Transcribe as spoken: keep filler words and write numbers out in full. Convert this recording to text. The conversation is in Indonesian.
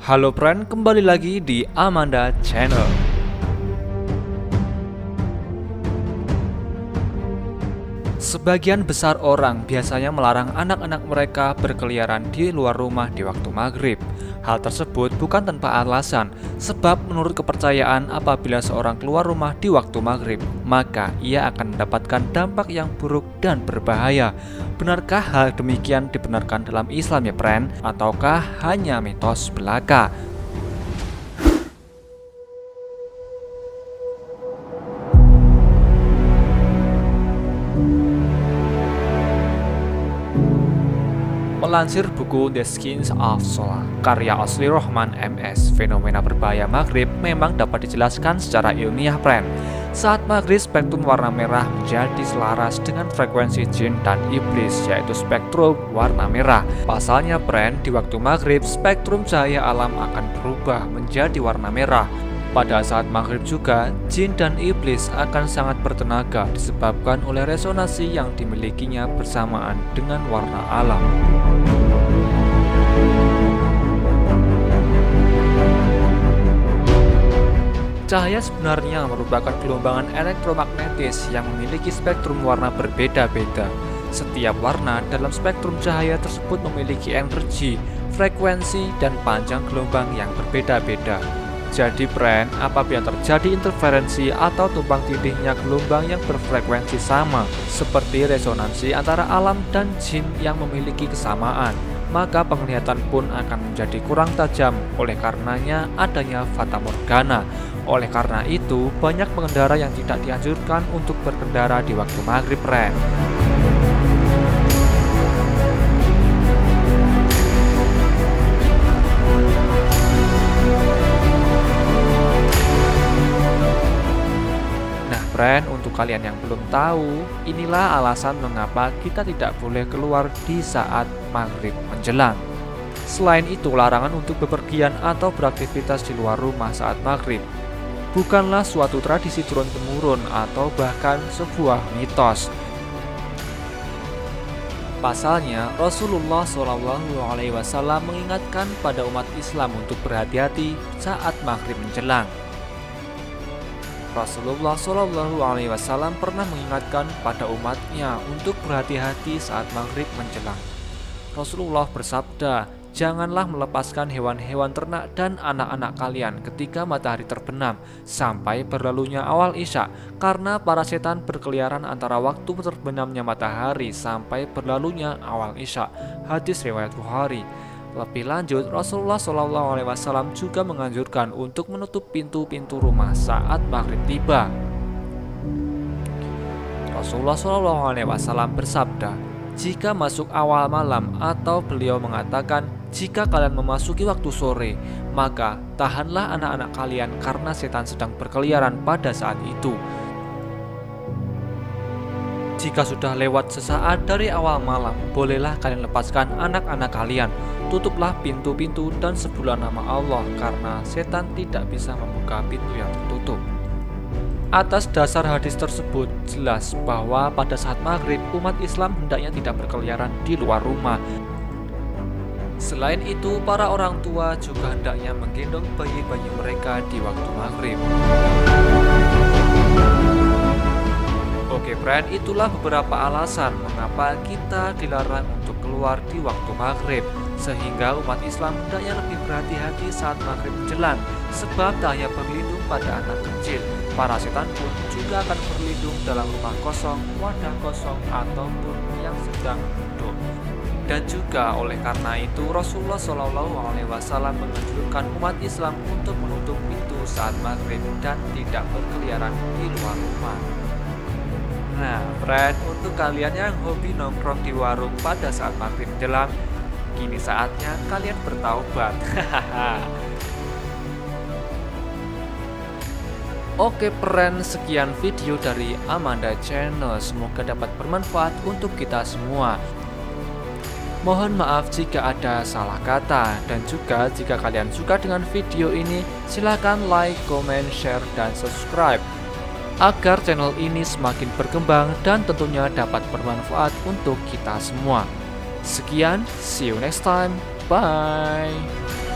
Halo friend, kembali lagi di Amanda Channel. Sebagian besar orang biasanya melarang anak-anak mereka berkeliaran di luar rumah di waktu maghrib. Hal tersebut bukan tanpa alasan, sebab menurut kepercayaan apabila seorang keluar rumah di waktu maghrib, maka ia akan mendapatkan dampak yang buruk dan berbahaya. Benarkah hal demikian dibenarkan dalam Islam ya friend? Ataukah hanya mitos belaka? Melansir buku The Skins of Solar, karya Asli Rohman M S, fenomena berbahaya maghrib memang dapat dijelaskan secara ilmiah friend. Saat maghrib, spektrum warna merah menjadi selaras dengan frekuensi jin dan iblis, yaitu spektrum warna merah. Pasalnya friend, di waktu maghrib, spektrum cahaya alam akan berubah menjadi warna merah. Pada saat maghrib juga, jin dan iblis akan sangat bertenaga disebabkan oleh resonansi yang dimilikinya bersamaan dengan warna alam. Cahaya sebenarnya merupakan gelombangan elektromagnetis yang memiliki spektrum warna berbeda-beda. Setiap warna dalam spektrum cahaya tersebut memiliki energi, frekuensi, dan panjang gelombang yang berbeda-beda. Jadi friend, apabila terjadi interferensi atau tumpang tindihnya gelombang yang berfrekuensi sama, seperti resonansi antara alam dan jin yang memiliki kesamaan, maka penglihatan pun akan menjadi kurang tajam, oleh karenanya adanya fata morgana. Oleh karena itu, banyak pengendara yang tidak dianjurkan untuk berkendara di waktu maghrib friend. Friend, untuk kalian yang belum tahu, inilah alasan mengapa kita tidak boleh keluar di saat maghrib menjelang. Selain itu, larangan untuk bepergian atau beraktivitas di luar rumah saat maghrib bukanlah suatu tradisi turun-temurun atau bahkan sebuah mitos. Pasalnya, Rasulullah shallallahu alaihi wasallam mengingatkan pada umat Islam untuk berhati-hati saat maghrib menjelang. Rasulullah shallallahu alaihi wasallam pernah mengingatkan pada umatnya untuk berhati-hati saat maghrib menjelang. Rasulullah bersabda, "Janganlah melepaskan hewan-hewan ternak dan anak-anak kalian ketika matahari terbenam sampai berlalunya awal isya, karena para setan berkeliaran antara waktu terbenamnya matahari sampai berlalunya awal isya." Hadis riwayat Bukhari. Lebih lanjut, Rasulullah shallallahu alaihi wasallam juga menganjurkan untuk menutup pintu-pintu rumah saat maghrib tiba. Rasulullah shallallahu alaihi wasallam bersabda, "Jika masuk awal malam," atau beliau mengatakan, "Jika kalian memasuki waktu sore, maka tahanlah anak-anak kalian karena setan sedang berkeliaran pada saat itu. Jika sudah lewat sesaat dari awal malam, bolehlah kalian lepaskan anak-anak kalian. Tutuplah pintu-pintu dan sebutlah nama Allah, karena setan tidak bisa membuka pintu yang tertutup." Atas dasar hadis tersebut, jelas bahwa pada saat maghrib, umat Islam hendaknya tidak berkeliaran di luar rumah. Selain itu, para orang tua juga hendaknya menggendong bayi-bayi mereka di waktu maghrib. Oke friend, itulah beberapa alasan mengapa kita dilarang untuk keluar di waktu maghrib, sehingga umat Islam hendaknya lebih berhati-hati saat maghrib menjelang, sebab tak hanya berlindung pada anak kecil, para setan pun juga akan berlindung dalam rumah kosong, wadah kosong, ataupun yang sedang duduk. Dan juga oleh karena itu, Rasulullah shallallahu alaihi wasallam menganjurkan umat Islam untuk menutup pintu saat maghrib dan tidak berkeliaran di luar rumah. Nah, friend, untuk kalian yang hobi nongkrong di warung pada saat maghrib menjelang, kini saatnya kalian bertaubat. Oke friend, sekian video dari Amanda Channel. Semoga dapat bermanfaat untuk kita semua. Mohon maaf jika ada salah kata, dan juga jika kalian suka dengan video ini, silahkan like, comment, share, dan subscribe agar channel ini semakin berkembang dan tentunya dapat bermanfaat untuk kita semua. Sekian, see you next time, bye.